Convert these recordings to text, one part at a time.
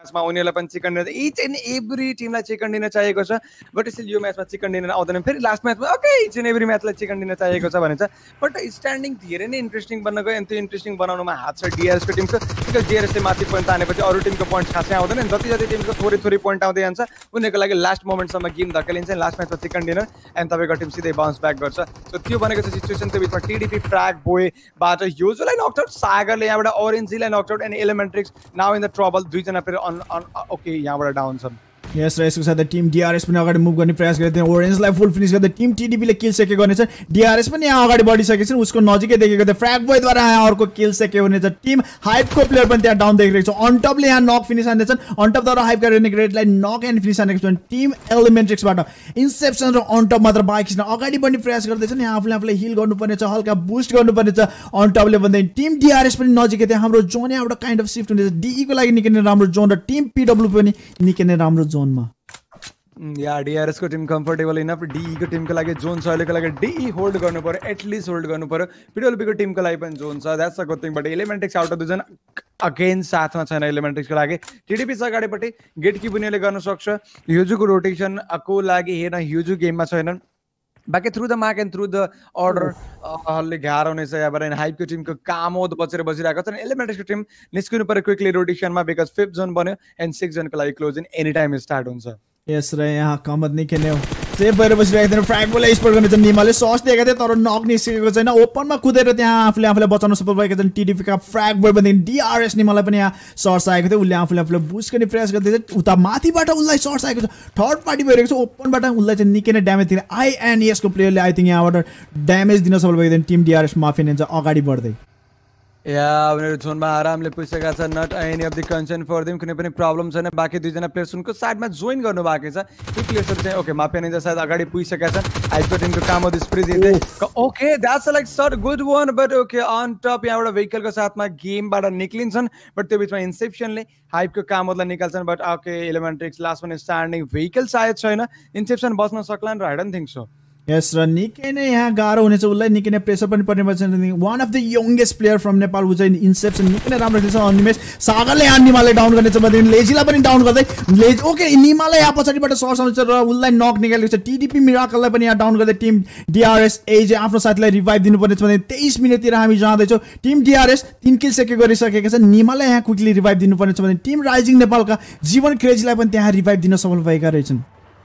म्याचमा उनीहरुलाई पनि chicken dinner each and every टिमलाई चिकन डिनर चाहिएको छ बट स्टिल यो म्याचमा चिकन डिनर आउँदैन फेरि लास्ट म्याचमा ओके इच एन्ड एभ्री म्याचलाई चिकन डिनर चाहिएको छ भनिन्छ बट स्ट्यान्डिङ धेरै नै इन्ट्रेस्टिङ बन्न गयो अनि त्यो इन्ट्रेस्टिङ बनाउनुमा हात छ डिआरएस को टिमको बिकज डिआरएस ले माथि पोइन्ट तानेपछि अरु टिमको पोइन्ट खासै आउँदैन अनि जति जति टिमको थोरै थोरै पोइन्ट आउँदै जान्छ उनीहरुको लागि लास्ट मोमेन्टसम्म गेम धकेलिन्छ लास्ट म्याचमा चिकन डिनर एन्ड तपाईको टिम सिधै बाउन्स ब्याक गर्छ सो त्यो भनेको छ सिचुएसन त्यो बिचमा टिडीपी फ्र्याग बोयबाट युजुअली नकआउट सागरले यहाँबाट ओरेन्जीलाई knockout and Elementrix now in the trouble दुईजना फेरि ओके यहाँबाट डाउन छन् यस र यसको साथ टिम डिआरएस पनि अगाडि मुभ गर्ने प्रयास गर्दै ओरेन्जलाई फुल फिनिश गर्दै टिम टिडीपीले किल सेकेको हुनेछ डिआरएस पनि यहाँ अगाडि बढिसकेको छ उसको नजिकै देखेको थियो फ्र्याग बोयद्वारा यहाँ अर्को किल सेकेको हुनेछ टिम हाइपको प्लेयर पनि त्यहाँ डाउन देखिरहेको छ अन टपले यहाँ नक फिनिस हान्दैछन् अन टपद्वारा हाइपका रेनेग्रेडलाई नक एन्ड फिनिस हानेको छन् टिम एलिमेन्ट्रिक्सबाट इन्सेप्सन र अन टप मात्र बाइक खिच्न अगाडि बढ्ने प्रयास गर्दैछन् यहाँ आफूले हिल गर्नुपर्नेछ हल्का बुस्ट गर्नुपर्नेछ अन टपले भन्दै टिम डिआरएस पनि नजिकै थियो हाम्रो जोन यहाँबाट काइन्ड अफ सिफ्ट हुँदैछ डीईको लागि निकै नै राम्रो जोन र टिम पीडब्ल्यू पनि निकै नै राम्रो जोनमा या डिआरएस को टिम कम्फर्टेबल इनफ डीई को टिम को लागि जोन छ अहिलेको लागि डीई होल्ड गर्नु पर्यो एटलिस्ट होल्ड गर्नु पर्यो पीडब्ल्यूबी को टिम को लागि पनि जोन छ that's a good thing but Elementrix out of दुईजना अगेन साथमा छैन एलिमेन्ट्रिक्स को लागि टिडीपी छ अगाडिपट्टि गेट किप उनीले गर्न सक्छ ह्युजुको रोटेसन को लागि हेर्न ह्युजु गेममा छैनन् बाकी through the mark and through the order हल्ले गाह्रो हुनेछ यहाँबाट हाइपको टिमको कामोद बचेर बसिरहेको छ एलिमेन्ट्रिक्सको टिम निस्किनु पर्यो क्विकली रोटेसनमा बिकज 5th जोन बन्यो एन्ड 6 जोनको लागि close in any time start हुन्छ यस र यहाँ कमत निकै नै सेफ भएर बसिरहेको थिएन फ्र्याग बोलाई स्पोर्ट गर्ने चाहिँ निमाले सस दिएका थिए तर नक निस्केको छैन ओपनमा कुदेर त्यहाँ आफूले बचाउन सफल भएका छन् टिडीपीका फ्र्याग बोय भन्दै डिआरएस निमालाई पनि यहाँ सर्ट्स आएको थियो उसले आफूले बुस्ट गर्ने प्रयास गर्दै उता माथिबाट उसलाई सर्ट्स आएको छ थर्ड पार्टी भइरहेको छ ओपनबाट उसलाई चाहिँ निकै नै ड्यामेज दिने आइएनएसको प्लेयरले आई थिङ्क यहाँबाट ड्यामेज दिन सफल भएका थिएन टिम डिआरएस माफी लिन्छ अगाडि बढ्दै या उनीहरू जोनमा आरामले पुगिसकेका छन् not any of the concern for them कुनै पनि प्रब्लम छैन बाँकी दुईजना प्लेयर्स उनको साइडमा जोइन गर्नु बाँकी छ ती प्लेयर्सहरू चाहिँ ओके माफिया निन्जा सायद अगाडि पुगिसकेका छन् हाइपको टिमको काम हो स्प्रे दिँदै okay that's like sir good one but okay on top यहाँबाट भेहिकलको साथमा गेमबाट निक्लिन्छन् बट त्यो बिचमा इन्सेप्सनले हाइपको कामहरूलाई निकाल्छन् but okay Elementrix last one standing vehicle सायद छैन इन्सेप्सन बस्न सक्लान् र आई डोन्ट थिङ्क सो यस र निकै नै यहाँ गाह्रो हुनेछ उसलाई निकै नै प्रेसर पनि पर्ने पर्छ one of the youngest player from Nepal ऊ चाहिँ इन्सेप्सन निकै नै राम्रो खेल्छ निमेश सागरले यहाँ निमालाई डाउन गर्नेछ भनेदेखि लेजीलाई पनि डाउन गर्दै ओके निमालाई यहाँ पछाडिबाट सर्स आउँछ र उसलाई नक निकालेको छ टिडीपी मिराकललाई पनि यहाँ डाउन गर्दै टिम डिआरएस एजे आफ्नो साथीलाई रिभाइभ दिनुपर्नेछ भने 23 मिनेटतिर हामी जाँदैछौँ टिम डिआरएस 3 किल सेकेको गरिसकेका छन् निमालाई यहाँ क्विकली रिभाइभ दिनुपर्नेछ भने टिम राइजिङ नेपालका जीवन क्रेजीलाई पनि त्यहाँ रिभाइभ दिन सफल भएका रहेछन्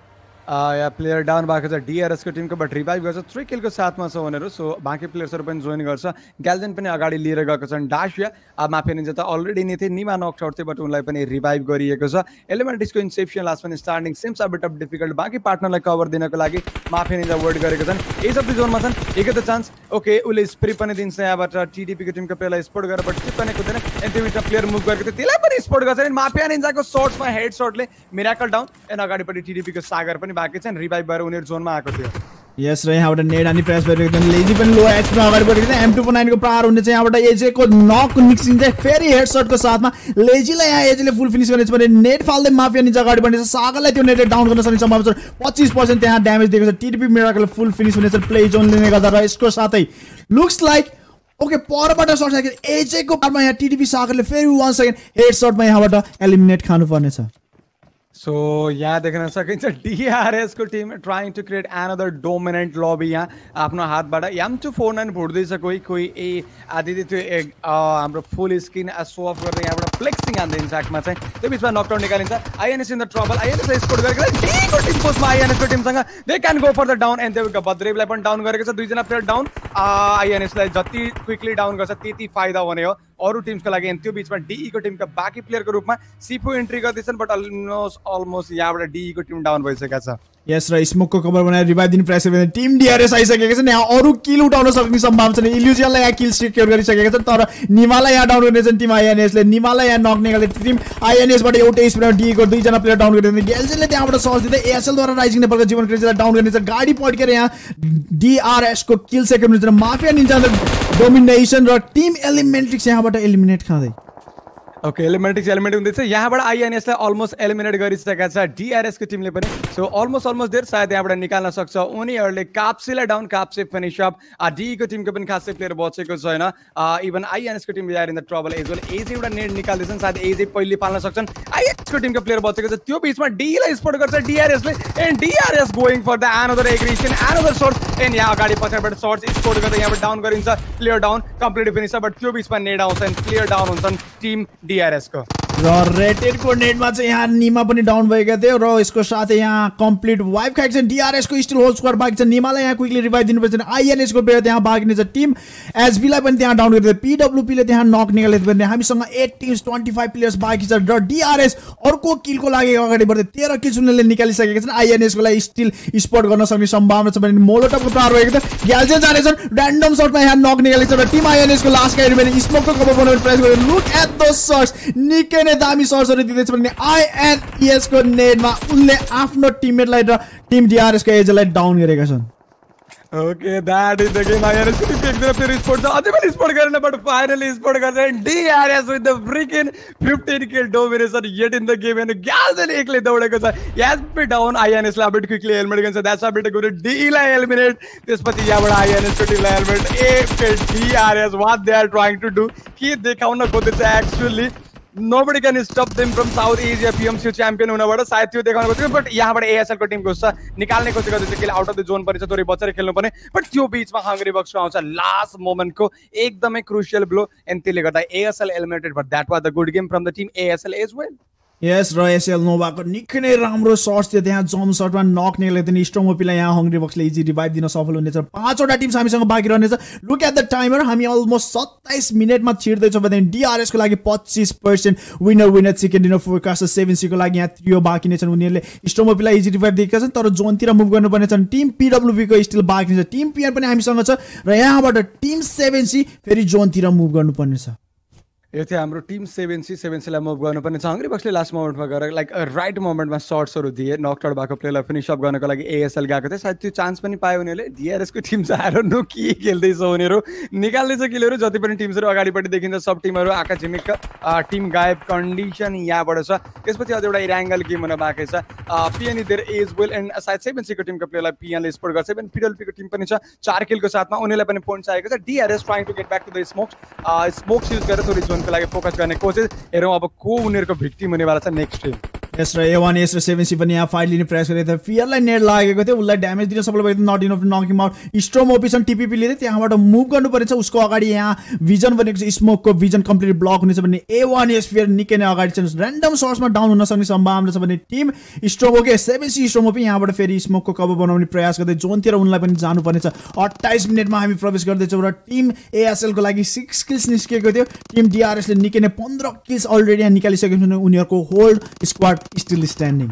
या प्लेयर डाउन भएको छ डिआरएस को टिमको बट रिभाइभ गर्छ 3 किलको साथमा छ उनीहरू सो बाँकी प्लेयर्सहरू पनि जोइन गर्छ ग्याल्जन पनि अगाडि लिएर गएको छन् डासिया अब माफिया निन्जा त अलरेडी नै थिए निमा नक आउट थियो बट उनलाई पनि रिभाइभ गरिएको छ एलिमेन्ट्रिक्सको इन्सेप्सन लास्ट पनि starting seems a bit of difficult बाँकी पार्टनरलाई कभर दिनको लागि माफिया निन्जा वर्ड गरेको छन् एज अफ द जोनमा छन् एकै त चान्स ओके उसले स्प्रे पनि दिन्छ यहाँबाट टिडीपीको टिमको प्लेयरलाई स्पोर्ट गरेर बट चिप पनि कुदैन एन्ड त्यो बिचमा प्लेयर मुभ गरेको थियो त्यसलाई पनि स्पोर्ट गर्छ अनि माफिया निन्जाको सर्ट्समा हेड सर्टले मिराकल डाउन एन्ड अगाडिपट्टि टिडीपीको सागर पनि बाँकी छन् रिभाइभ उनीहरू जोनमा आएको थियो यस र यहाँबाट नेड हान्ने प्रयास गरिरहेको थियो लेजी पनि लो एचपीमा अगाडि बढेको थियो M249 को प्रहार हुने चाहिँ यहाँबाट एजेको नक निस्किन्छ फेरि हेडसटको साथमा लेजीलाई यहाँ एजेले फुल फिनिस गर्नेछ भने नेट फाल्दै माफिया निन्जा अगाडि बढ्नेछ सागरलाई त्यो नेटले डाउन गर्न सक्ने सम्भावना छ 25% त्यहाँ ड्यामेज दिएको छ टिडीपी मिराकल फुल फिनिस हुनेछ प्ले जोनले गर्दा र यसको साथै लुक्स लाइक ओके परबाट सर्ट आएको एजेको पारमा यहाँ टिडीपी सागरले फेरि 1 सेकेन्ड हेडसटमा यहाँबाट एलिमिनेट खानुपर्नेछ सो यहाँ देख्न सकिन्छ डिआरएस को team trying to create another dominant lobby यहाँ आफ्नो हातबाट M249 फुट्दैछ कोही ए आदि त्यो हाम्रो फुल स्क्रिन सो अफ गर्दै यहाँबाट फ्लेक्सिङ हान्दै इन्फ्याक्टमा चाहिँ त्यो बिचमा नकडाउन निकालिन्छ आइएनएस इन द ट्रबल आइएनएसलाई स्कोर गरेको डीको टिम पोस्टमा आइएनएसको टिमसँग they can go for the down and त्यो बद्रेवलाई पनि डाउन गरेको छ दुईजना प्लेयर डाउन आइएनएसलाई जति क्विकली डाउन गर्छ त्यति फाइदा हुने हो अरू टिम्सको लागि त्यो बिचमा डीईको टिमका बाँकी प्लेयरको रूपमा सिपो एन्ट्री गर्दैछन् बट अलमोस्ट यहाँबाट डीईको टिम डाउन भइसकेको छ यस र स्मोकको कभर बनाएर रिभाइभ दिने प्रयास गरेर टिम डिआरएस आइसकेको छ यहाँ अरू किल उठाउन सक्ने सम्भावना छ इल्युजनलाई यहाँ किल सिक्योर गरिसकेका छन् तर निमालाई यहाँ डाउन गर्नेछन् टिम आइएनएसले निमालाई यहाँ नक निकाल्दै टिम आइएनएसबाट एउटै स्पिनमा डीईको दुईजना प्लेयर डाउन गरिदिँदै गेल्जेनले त्यहाँबाट सर्च दिँदै एएसएलद्वारा राइजिङ नेपालको जीवन क्रेजीलाई डाउन गर्नेछ गाडी पड्केर यहाँ डिआरएसको किल सेकेन्ड हुनेछ माफिया निन्जा डोमिनेसन र टिम एलिमेन्ट्रिक्स यहाँबाट एलिमिनेट खाँदै ओके एलिमिनेट हुँदैछ यहाँबाट आइएनएसलाई अलमोस्ट एलिमिनेट गरिसकेका छ डिआरएस को टिमले पनि सो अलमोस्ट देयर सायद यहाँबाट निकाल्न सक्छ उनीहरूले काप्सीलाई डाउन काप्सी फिनिश अप डी को टिमको पनि खासै प्लेयर बचेको छैन इभन आइएनएस को team are in the trouble as well as एउटा नेट निकाल्दैछन् सायद एज पहिले पाल्न सक्छन् आइएनएस को टिमको प्लेयर बचेको छ त्यो बीचमा डी लाई स्पोर्ट गर्छ डिआरएसले and DRS going for the another aggression another source and यहाँ अगाडि पछाडिबाट सर्च स्पोर्ट गर्दै यहाँबाट डाउन गरिन्छ player down complete finish but त्यो बीचमा नेट आउँछ एन्ड प्लेयर डाउन हुन्छन् टिम डिआरएस को र रेटेड को नेटमा चाहिँ यहाँ निमा पनि डाउन भएका थियो र यसको साथै यहाँ कम्प्लिट वाइप खाएको छ डिआरएस को स्टिल होल स्क्वाड बाँकी छ निमालाई यहाँ क्विकली रिभाइभ दिनुपर्छ आइएनएस को प्लेयर त्यहाँ बाँकी छ टिम एसबीलाई पनि त्यहाँ डाउन गरिदियो पीडब्ल्यूपी ले त्यहाँ नक निकालेको थियो भने हामीसँग 8 टिम्स 25 प्लेयर्स बाँकी छ र डिआरएस अर्को किलको लागि अगाडि बढ्दै 13 किल उनीहरूले निकालिसकेका छन् आइएनएस को लागि स्टिल स्पोर्ट गर्न सक्ने सम्भावना छ भने मोलोटपको प्रहार भएको थियो ग्याल्जे जानेछन् र्यान्डम शटमा यहाँ नक निकालेको छ र टिम आइएनएस को लास्ट गाइड भने स्मोकको कभर बनाउने प्रयास गर्यो लुक एट दोस शट्स निकै नै दामी शट्सहरु दिँदैछ भने आइएनएस को नेटमा उनले आफ्नो टिममेटलाई र टिम डिआरएस को एजलाई डाउन गरेका छन् Okay, that is the game. IRS को टीम एक तरफ स्पोर्ट अझै पनि स्पोर्ट गरेन बट फाइनली स्पोर्ट गर्छ DRS with the freaking 15 kill domination yet in the game and Gyalzen एकले दौडेको छ एसपी डाउन आइएनएस ला बिट क्विकली एलिमिनेट गर्छ that's a bit good D ला एलिमिनेट त्यसपछि यहाँबाट आइएनएस को टिमलाई एलिमिनेट ए DRS what they are trying to do के देखाउन खोज्दैछ actually nobody can stop them from South Asia Pmco champion हुनबाट सायद त्यो देखाउन खोजेको बट यहाँबाट एएसएल को टिम घुस्छ निकाल्ने कोसिस गर्दैछ kill out of the zone परिछ थोरै बचेर खेल्नु पर्ने बट त्यो बीचमा हंगरी बक्स आउँछ लास्ट मोमेन्ट को एकदमै क्रुशियल ब्लो एन्ड त्यसले गर्दा ASL eliminated but that was the good game from the team ASL as well यस र एसएल नोभाको निकै नै राम्रो शट्स थियो त्यहाँ जम्प शटमा नक निकालेको थियो स्ट्रङ ओपीलाई यहाँ हंगरी बक्सले इजी रिभाइभ दिन सफल हुनेछ 5 वटा टिम्स हामीसँग बाँकी रहनेछ लुक एट द टाइमर हामी अलमोस्ट 27 मिनेटमा छिर्दैछौँ भने डिआरएस को लागि 25% winner chicken dinner forecast 7C को लागि यहाँ त्रियो बाँकी नै छन् उनीहरूले स्ट्रङ ओपीलाई इजी रिभाइभ दिएका छन् तर जोनतिर मुभ गर्नुपर्ने छन् टिम पीडब्ल्यूबी को स्टिल बाँकी छ टिम पीएन पनि हामीसँग छ र यहाँबाट टिम 7C फेरि जोनतिर मुभ गर्नुपर्ने छ यो थियो हाम्रो टिम 7C लाई मुभ गर्नुपर्ने छ हंगरी बक्सले लास्ट मोमेन्टमा गएर लाइक राइट मोमेन्टमा शट्सहरु दिए नक आउट भएको प्लेयरलाई फिनिश अप गर्नको लागि एएसएल गएको थियो सायद त्यो चान्स पनि पायो उनीहरूले डिआरएस को टिम चाहिँ आएर नो के खेल्दैछ उनीहरू निकाल्दैछ किलहरु जति पनि टिम्सहरु अगाडिपट्टि देखिन्छ सब टिमहरु आका झिमिक टिम गायब कन्डिसन यहाँबाट छ त्यसपछि अझ एउटा इराङ्गल गेम हुन बाँकी छ PN there as well and सायद 7C को टिमको प्लेयरलाई पीएनले स्पोर्ट गर्छ पनि पीडब्ल्यूपी को टिम पनि छ 4 किलको साथमा उनीहरूलाई पनि पोइन्ट चाहिएको छ DRS trying to get back to the smokes use गरेर थोरै जोनको लागि फोकस गर्ने कोसिस हेरौँ अब को उनीहरूको भिक्टिम हुनेवाला छ नेक्स्ट टिम यस र A1 एस र 7C पनि यहाँ फाइट लिने प्रयास गरेको थियो फियरलाई नेट लागेको थियो उसलाई ड्यामेज दिन सफल भएको not enough knock him out स्ट्रम ओपिसन टिपीपी लिँदै त्यहाँबाट मुभ गर्नुपर्नेछ उसको अगाडि यहाँ भिजन भनेको छ स्मोकको भिजन कम्प्लिट ब्लक हुनेछ भने A1 एस फियर निकै नै अगाडि छ र्यान्डम सोर्समा डाउन हुन सक्ने सम्भावना छ भने टिम स्ट्रोमोके 7C स्ट्रोमोपी यहाँबाट फेरि स्मोकको कभर बनाउने प्रयास गर्दै जोनतिर उनलाई पनि जानुपर्नेछ 28 मिनेटमा हामी प्रवेश गर्दैछौँ र टिम एएसएल को लागि 6 किल्स निस्केको थियो टिम डिआरएसले निकै नै 15 किल्स अलरेडी यहाँ निकालिसकेको छ उनीहरूको होल स्क्वाड स्टिल स्ट्यान्डिङ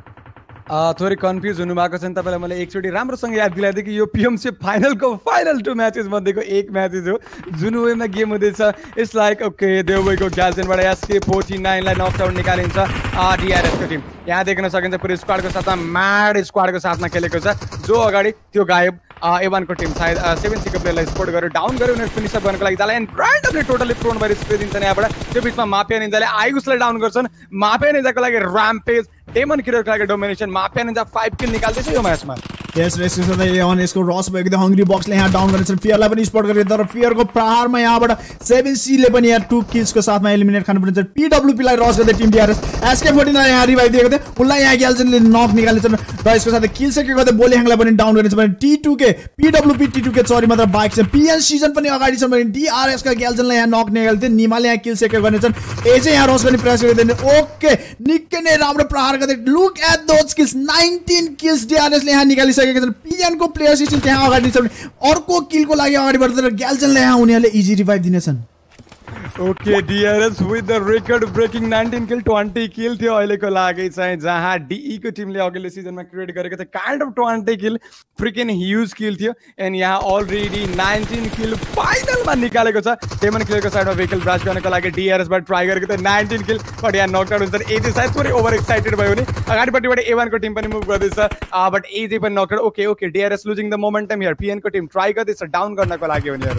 थोरै कन्फ्युज हुनुभएको छ नि तपाईँलाई मैले एकचोटि राम्रोसँग याद दिलाइदिएँ कि यो पिएमसी फाइनलको फाइनल 2 म्याचेस मध्येको एक म्याचेस हो जुन वेमा गेम हुँदैछ इट्स लाइक ओके देवबैको ग्याल्जेनबाट एसके 49 लाई नक आउट निकालिन्छ डिआरएस को टिम यहाँ देख्न सकिन्छ पुरै स्क्वाडको साथमा म्याड स्क्वाडको साथमा खेलेको छ जो अगाडि त्यो गायब A1 को टिम सायद 7C को प्लेयरलाई स्पोर्ट गरेर डाउन गर्यो उनीहरू फिनिश अप गर्नको लागि जाला एन्ड र्यान्डमली टोटली प्रोन भएर स्प्रे दिन्छन् यहाँबाट त्यो बीचमा माफिया निन्जाले आइगुसलाई डाउन गर्छन् माफिया निन्जाको लागि र्याम्पेज डेमन किलरको लागि डोमिनेसन माफिया निन्जा 5 किल निकाल्दैछ यो म्याचमा यस रेस A1 यसको रस भएको थियो हंगरी बक्सले यहाँ डाउन गरेछन् फियरलाई पनि स्पोर्ट गरेर तर फियरको प्रहारमा यहाँबाट 7C ले पनि यहाँ 2 किल्सको साथमा एलिमिनेट खानुपर्छ पीडब्ल्यूपी लाई रस गर्दै टिम डिआरएस एसके 14 लाई यहाँ रिभाइभ दिएको थियो उनलाई यहाँ ग्याल्जनले नक निकालेछन् र यसको साथै किल सकेको गर्दै बोले ह्याङलाई पनि डाउन गरेछ भने T2 के पीडब्ल्यूपी T2 के सरी मात्र बाइक छ पीएन सिजन पनि अगाडि छ भने डिआरएस का ग्याल्जनलाई यहाँ नक निकालेको थियो निमाले यहाँ किल सकेको गर्नेछन् एजे यहाँ रस गर्ने प्रयास गरिदिने ओके निकै नै राम्रो प्रहार गर्दै look at those kills 19 kills DRS ले यहाँ निकालिसकेका छन् पीएन को प्लेयर्स स्टिल त्यहाँ अगाडि छ भने अर्को किलको लागि अगाडि बढ्दै ग्याल्जनले यहाँ उनीहरूले इजी रिभाइभ दिनेछन् okay DRS with the record breaking 19 kill 20 kill थियो अहिलेको लागि चाहिँ जहाँ डीई को टिमले अघिल्लो सिजनमा क्रिएट गरेको थियो kind of 20 kill freaking huge kill थियो एन्ड यहाँ अलरेडी 19 किल फाइनलमा निकालेको छ डेमन किलरको साइडमा भेहिकल ब्रास्ट गर्नको लागि डिआरएस बाट ट्राई गरेको थियो 19 किल बट यहाँ नकआउट हुन्छ एजे सायद थोरै ओभर एक्साइटेड भयो नि अगाडिपट्टिबाट A1 को टिम पनि मुभ गर्दैछ बट एजे पनि knockout okay DRS losing the momentum here PN को टिम ट्राई गर्दैछ डाउन गर्नको लागि उनीहरू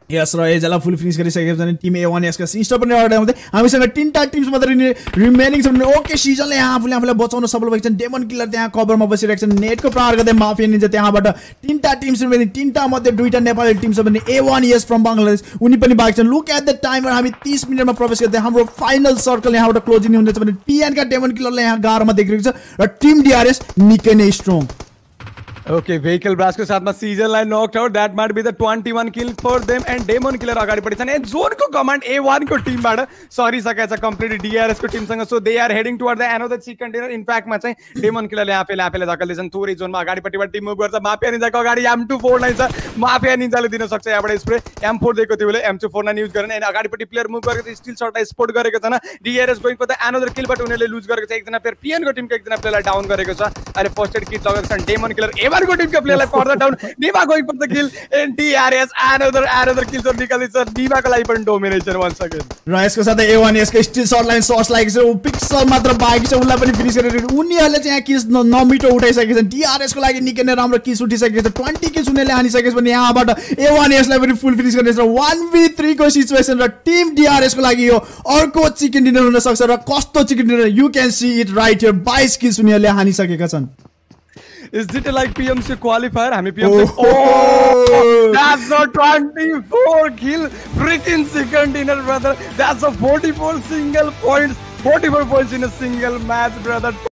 यस र एजलाई फुल फिनिश गरिसकेको छ भने टिम A1S का सिस्टर पनि अगाडि आउँदै हामीसँग तीनटा टिम्स मात्र रिमेनिङ छ भने ओके सिजनले यहाँ आफूले बचाउन सफल भएको छन् डेमन किलर त्यहाँ कभरमा बसिरहेको छन् नेटको प्रहार गर्दै माफिया निन्जा त्यहाँबाट तीनटा टिम्स रिमेनिङ तीनटा मध्ये दुईटा नेपाली टिम छ भने A1S फ्रम बंगलादेश उनी पनि बाँकी छन् लुक एट द टाइमर हामी 30 मिनेटमा प्रवेश गर्दै हाम्रो फाइनल सर्कल यहाँबाट क्लोजिङ हुँदैछ भने PN का डेमन किलरले यहाँ गारमा देखिरहेको छ र टिम DRS निकै नै स्ट्रङ Okay, vehicle blast को साथ में season line knocked out. That might be the 21 kill for them and Demon Killer अगाडि पढी छन्. And zone को command A1 को team बाट sorry सकेछ completely DRS को team सँग. So they are heading toward the another C container. In fact मा चाहिँ Demon Killer ले आफैले धक्कल्दै छन्. थोरै जोन मा अगाडिपट्टिबाट टिम मुभ गर्छ. माफिया निन्जाको अगाडि M249 छ. माफिया निन्जाले दिन सक्छ यहाँबाट स्प्रे. M4 दिएको थियो बेला M249 युज गरेन. And अगाडिपट्टि प्लेयर मुभ गरेको थियो. स्टिल शटलाई स्पोट गरेको छैन. DRS going for the another kill but उनीहरुले लुज गरेको छ. एकजना प्लेयर PN को टिमको एकजना प्लेयरलाई डाउन गरेको छ. अनि फर्स्ट एड किट लगेको छ. Demon Killer A1 को टिमको प्लेयरलाई further down. Niva going for the kill and DRS another kill so निकाल्दैछ. Niva को लागि पनि domination once again. र यसको साथै A1S को स्टिल शट लाइन सर्च लागेको छ. पिक्सल मात्र बाँकी छ. उनलाई पनि फिनिश गरेर उनीहरुले चाहिँ यहाँ किल्स नमिटो उठाइसकेको छन्. DRS को लागि निकै नै राम्रो किल्स उठिसकेको छ. 20 किल्स उनीहरुले हानिसकेको छ भने यहाँबाट A1S लाई पनि फुल फिनिश गर्नेछ. 1v3 को सिचुएसन र टिम DRS को लागि यो अर्को चिकन डिनर हुन सक्छ र कस्तो chicken dinner you can see it right here 22 kills उनीहरुले हानिसकेका छन्. Is it like Pmco qualifier? हामी Pmco oh, that's a 24 kill freaking second dinner brother. That's a 44 single points. 44 points in a single match brother.